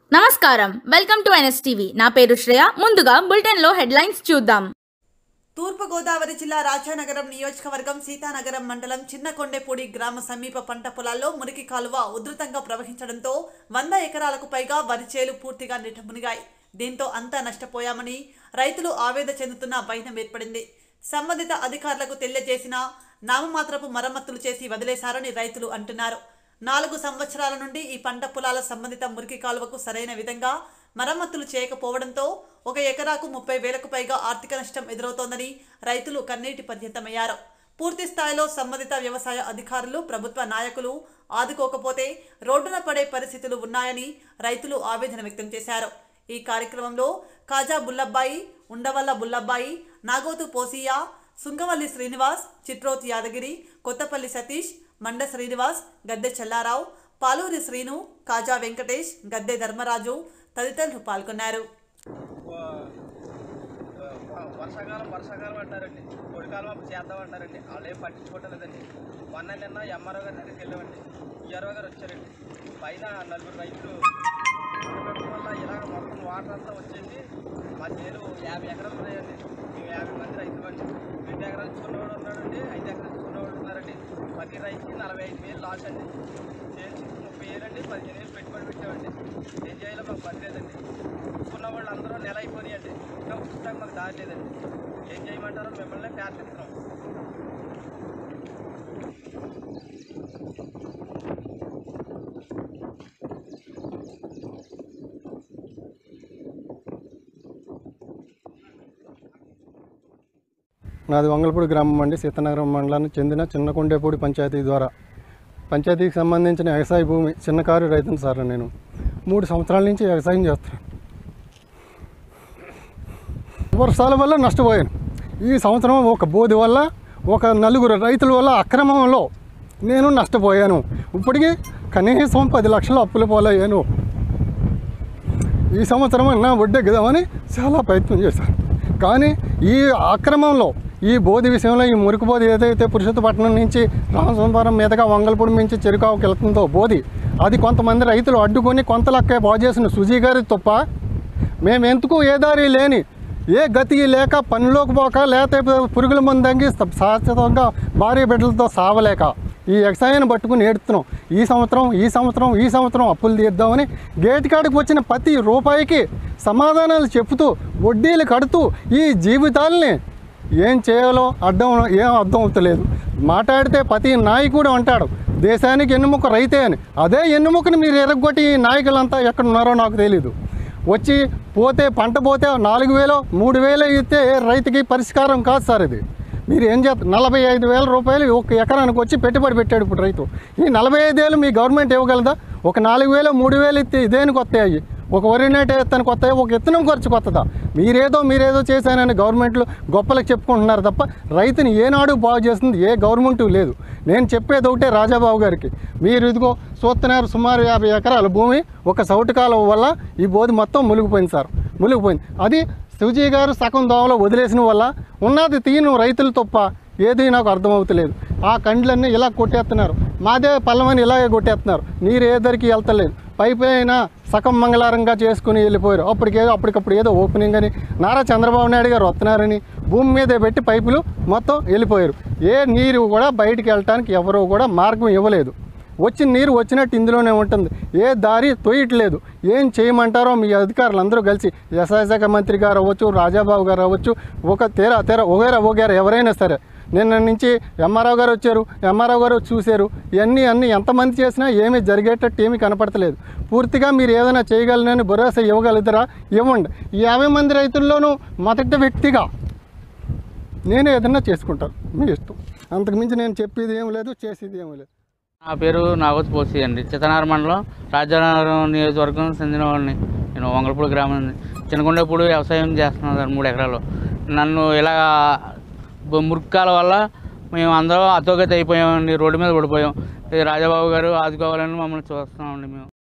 నమస్కారం welcome to NSTV నా పేరు శ్రేయ ముందుగా బులెటిన్ లో హెడ్లైన్స్ చూద్దాం తూర్పు గోదావరి జిల్లా రాజానగరం నియోజకవర్గం సీతానగరం మండలం చిన్నకొండేపూడి గ్రామ సమీప పంట పొలాల్లో మురికి కాలువ ఉధృతంగా ప్రవహించడంతో 100 ఎకరాలకు పైగా వరి చేలు పూర్తిగా నీటమునిగాయి దీంతో అంతా నష్టపోయామని రైతులు ఆవేదన చెందుతున్న భయం ఏర్పడింది సంబంధిత అధికారులకు తెలియజేసిన నామమాత్రపు మరమ్మతులు చేసి వదిలేశారని రైతులు అంటున్నారు 4 సంవత్సరాల నుండి ఈ పంట పొలాల సంబంధిత మురికి కాలువకు సరైన విధంగా మరమ్మతులు చేయకపోవడంతో 1 ఎకరాకు 30,000కు పైగా ఆర్థిక నష్టం ఎదురవుతోందని రైతులు కన్నీటి పర్యంతమయ్యారు పూర్తి స్థాయిలో సంబంధిత వ్యవసాయ అధికారులు ప్రభుత్వ నాయకులు ఆదుకోకపోతే రోడ్డున పడే పరిస్థితులు ఉన్నాయని రైతులు ఆవేదన వ్యక్తం చేశారు ఈ కార్యక్రమంలో కాజా బుల్లబ్బాయి ఉండవల్ల బుల్లబ్బాయి నాగోతు పోసియా సుంగవల్లి శ్రీనివాస్ చిట్రోత్ యాదగిరి కొత్తపల్లి సతీష్ మండ శ్రీనివాస్ గద్దె చెల్లారావు పాలూరి శ్రీను కాజా వెంకటేష్ గద్దె ధర్మరాజు తదితరులు పాల్గొన్నారు వర్షాకాలం అంటారండి పొడికాలం చేద్దామంటారండి వాళ్ళు ఏం పట్టించుకోవట్లేదండి నిన్న ఎంఆర్ఓ గారి దగ్గరికి వెళ్ళామండి ఈఆర్ఓ గారు వచ్చారండి పైన 4 రైతులు వల్ల ఇలా మొత్తం వాటర్ అంతా వచ్చేసి మా చేలు 50 ఎకరాలు ఉన్నాయండి మేము 50 మంది రైతులు అండి 2 ఎకరాలు ఇచ్చుకున్నవాడు ఉన్నాడండి 5 ఎకరాలు ఇచ్చుకున్నవాడు ఉన్నారండి ప్రతి రైతుకి 45,000 లాస్ అండి చేసి 30,000 అండి 15,000 పెట్టుబడి పెట్టామండి ఏం చేయాలో మాకు పని లేదండి ఇచ్చుకున్న వాళ్ళు అందరూ నెల అయిపోయాయండి ఇంకా ఉచితంగా మాకు దారి లేదండి ఏం చేయమంటారో మిమ్మల్ని ప్రార్థిస్తున్నాం నాది వంగలపూడి గ్రామం అండి సీతానగరం మండలానికి చెందిన చిన్నకొండేపూడి పంచాయతీ ద్వారా పంచాయతీకి సంబంధించిన వ్యవసాయ భూమి చిన్నకారు రైతుని సార్ నేను 3 సంవత్సరాల నుంచి వ్యవసాయం చేస్తున్నాను వర్షాల వల్ల నష్టపోయాను ఈ సంవత్సరం ఒక బోధి వల్ల ఒక 4 రైతుల వల్ల అక్రమంలో నేను నష్టపోయాను ఇప్పటికీ కనీసం 10 లక్షలు అప్పుల పాలయ్యాను ఈ సంవత్సరం అన్నా వడ్డెక్కుదామని చాలా ప్రయత్నం చేశాను కానీ ఈ అక్రమంలో ఈ బోధి విషయంలో ఈ మురికి బోధి ఏదైతే పురుషోత్తపట్నం నుంచి రామసముద్రం మీదుగా వంగలపూడి నుంచి చెరుకావుకి వెళ్తుందో బోధి అది కొంతమంది రైతులు అడ్డుకొని కొంత లెక్క బాగు చేసిన సుజీ గారి తప్ప మేము ఎందుకు ఏ దారి లేని ఏ గతి లేక పనిలోకి పోక లేకపోతే పురుగుల మందు తగ్గి శాశ్వతంగా భార్య బిడ్డలతో సావలేక ఈ వ్యవసాయాన్ని పట్టుకుని ఏడుతున్నాం ఈ సంవత్సరం అప్పులు తీద్దామని గేట్ కాడికి వచ్చిన ప్రతి రూపాయికి సమాధానాలు చెప్తూ వడ్డీలు కడుతూ ఈ జీవితాలని ఏం చేయాలో ఏం అర్థం అవుతలేదు మాట్లాడితే ప్రతి నాయకుడు అంటాడు దేశానికి ఎన్నుముక రైతే అని అదే ఎన్నుముకని మీరు ఎరగొట్టి ఈ నాయకులంతా ఎక్కడున్నారో నాకు తెలీదు వచ్చి పోతే పంట పోతే 4,000 3,000 ఇస్తే రైతుకి పరిష్కారం కాదు సార్ ఇది మీరు ఏం చేస్తారు 45,000 రూపాయలు 1 ఎకరానికి వచ్చి పెట్టుబడి పెట్టాడు ఇప్పుడు రైతు ఈ 45,000 మీ గవర్నమెంట్ ఇవ్వగలదా ఒక 4,000 3,000 ఇస్తే ఇదేనికి వస్తాయి ఒక వరి నాటే ఎత్తానికి వస్తాయి ఒక ఎత్తనం ఖర్చు కొత్తదా మీరేదో చేశానని గవర్నమెంట్లు గొప్పలకు చెప్పుకుంటున్నారు తప్ప రైతుని ఏనాడు బాగు చేస్తుంది ఏ గవర్నమెంటు లేదు నేను చెప్పేది ఒకటే రాజాబాబు గారికి మీరు ఇదిగో చూస్తున్నారు సుమారు 50 ఎకరాల భూమి ఒక సౌటు కాలువ వల్ల ఈ బోధి మొత్తం మునిగిపోయింది సార్ మునిగిపోయింది అది శివజీ గారు సగం దోమలో వదిలేసిన వల్ల ఉన్నది తీను రైతులు తప్ప ఏది నాకు అర్థమవుతలేదు ఆ కండ్లన్నీ ఇలా కొట్టేస్తున్నారు మాదే పల్లమని ఇలాగే కొట్టేస్తున్నారు నీరు ఏ ధరికి వెళ్తలేదు పైపైన సగం మంగళారంగా చేసుకుని వెళ్ళిపోయారు అప్పటికప్పుడు ఏదో ఓపెనింగ్ అని నారా చంద్రబాబు నాయుడు గారు వస్తున్నారని భూమి మీదే పెట్టి పైపులు మొత్తం వెళ్ళిపోయారు ఏ నీరు కూడా బయటికి వెళ్ళటానికి ఎవరో కూడా మార్గం ఇవ్వలేదు వచ్చిన నీరు వచ్చినట్టు ఇందులోనే ఉంటుంది ఏ దారి తోయట్లేదు ఏం చేయమంటారో మీ అధికారులు అందరూ కలిసి వ్యవసాయ శాఖ మంత్రి గారు అవ్వచ్చు రాజాబాబు గారు అవ్వచ్చు ఒక తెర ఒగేరా ఎవరైనా సరే నిన్న నుంచి ఎంఆర్ఓ గారు వచ్చారు ఎంఆర్ఓ గారు చూశారు ఇవన్నీ ఎంతమంది చేసినా ఏమీ జరిగేటట్టు ఏమీ కనపడతలేదు పూర్తిగా మీరు ఏదైనా చేయగలనని భరోసా ఇవ్వగలుగుతారా ఇవ్వండి ఈ 50 మంది రైతుల్లోనూ మొదటి వ్యక్తిగా నేను ఏదైనా చేసుకుంటాను మీ ఇష్టం అంతకుమించి నేను చెప్పేది ఏం లేదు చేసేది ఏమీ లేదు నా పేరు నాగోతు పోసి అండి చిత్తనగరం మండలం రాజానగరం నియోజకవర్గం చెందినవాడిని నేను వంగలపూడి గ్రామం చిన్నకొండేపూడి వ్యవసాయం చేస్తున్నాను సార్ 3 ఎకరాలు నన్ను ఇలా మురికాల వల్ల మేము అందరం అతోగతి అయిపోయామండి రోడ్డు మీద పడిపోయాం రాజాబాబు గారు ఆదుకోవాలని మమ్మల్ని చూస్తున్నామండి మేము